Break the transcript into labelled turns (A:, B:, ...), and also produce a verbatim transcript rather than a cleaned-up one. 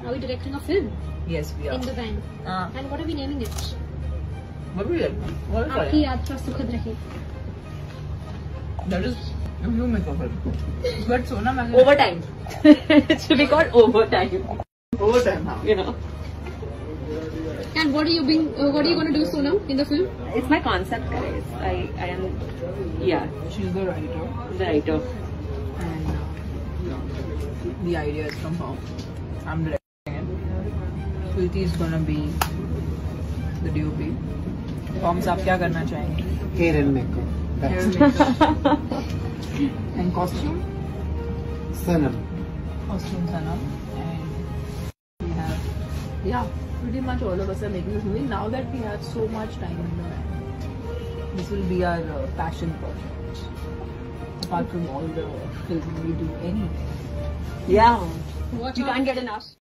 A: Are we directing a film?
B: Yes, we are.
A: In the van.
B: Uh,
A: And what are we naming it?
B: what we like? What is
A: Aapki
B: it?
A: yaatra sukhad rahe.
B: That is a new makeup film. But Sona Mag.
C: Overtime. It should be called overtime.
B: Overtime now.
C: You know.
A: And what are you being? Uh, what are you going to do, Sonam, in the film?
C: It's my concept, guys. I, I am, yeah,
B: She's the writer.
C: the writer.
B: And uh, the idea is from her. I'm directing it. Preeti is gonna be the D O P. Forms आप क्या करना चाहेंगे?
D: Hair and makeup.
B: Hair
D: That's
B: makeup. And costume?
D: Sanam.
B: Costume Sanam. And we have, yeah, pretty much all of us are making this movie. Now that we have so much time in the van, this will be our uh, passion project. Apart from all the filming we do anyway.
C: Yeah.
A: Watch
C: You
A: out.
C: can't get enough.